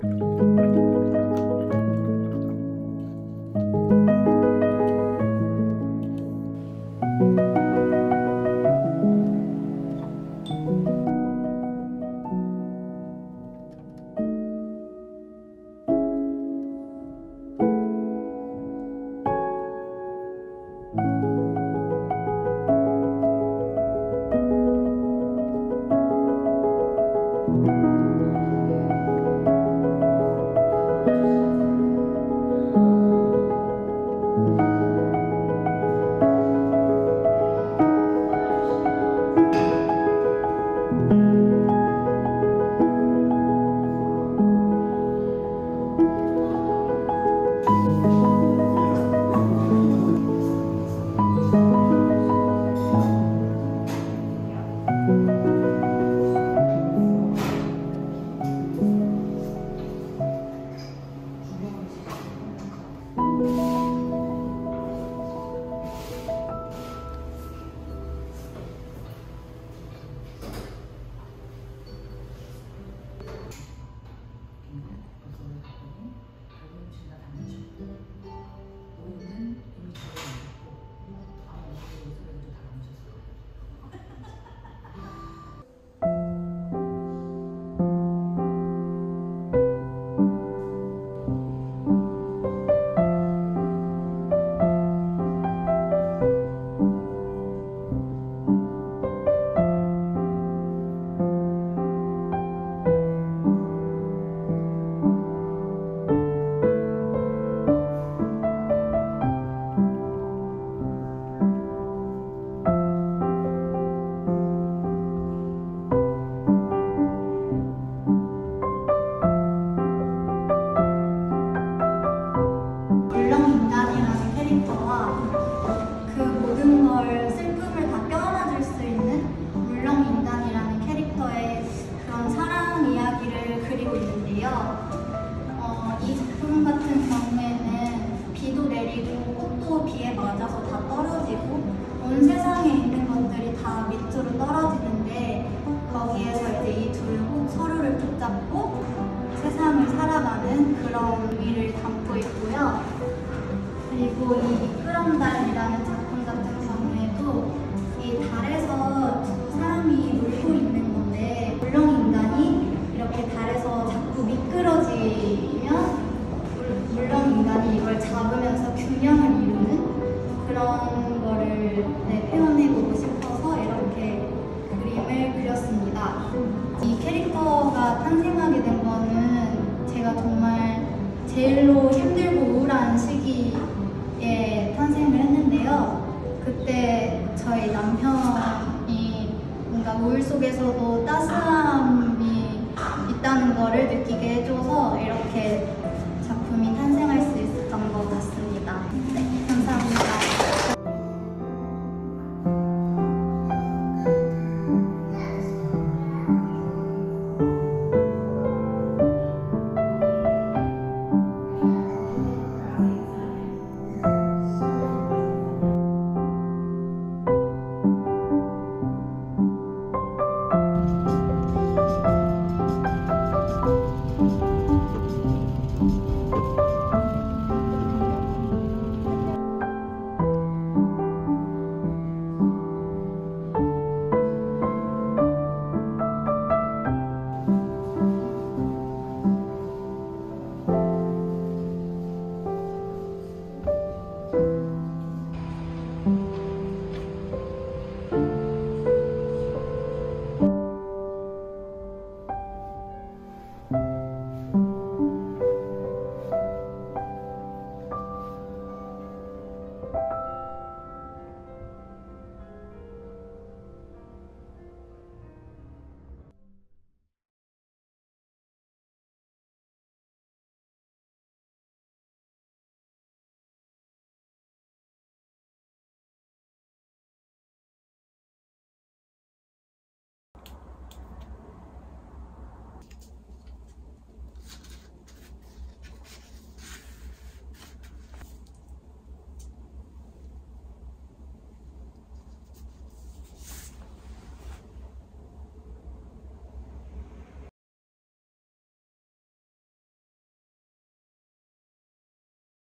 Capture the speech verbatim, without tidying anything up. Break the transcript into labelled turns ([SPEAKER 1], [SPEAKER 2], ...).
[SPEAKER 1] 어, 이 작품 같은 경우에는 비도 내리고 꽃도 비에 맞아서 다 떨어지고 온 세상에 있는 것들이 다 밑으로 떨어지는데 거기에서 이제 이 둘은 꼭 서로를 붙잡고 세상을 살아가는 그런 의미를 담고 있고요. 그리고 이 이끌어달이라는 작품 같은 경우에도 이 달에서 두 사람이 놀고 있는 건데 물렁인간이 이렇게 달에서 자꾸 미끄러지면 물렁인간이 이걸 잡으면서 균형을 이루는 그런 거를 네, 표현해보고 싶어서 이렇게 그림을 그렸습니다. 이 캐릭터가 탄생하게 된 거는 제가 정말 제일로 힘들고 우울한 시기에 탄생을 했는데요. 그때 저희 남편이 뭔가 우울 속에서도 따스함이 있다는 거를 느끼게